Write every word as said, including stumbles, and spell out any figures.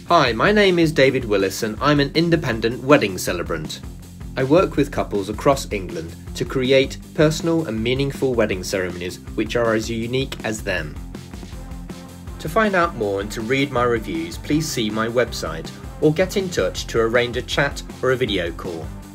Hi, my name is David Willis and I'm an independent wedding celebrant. I work with couples across England to create personal and meaningful wedding ceremonies which are as unique as them. To find out more and to read my reviews, please see my website or get in touch to arrange a chat or a video call.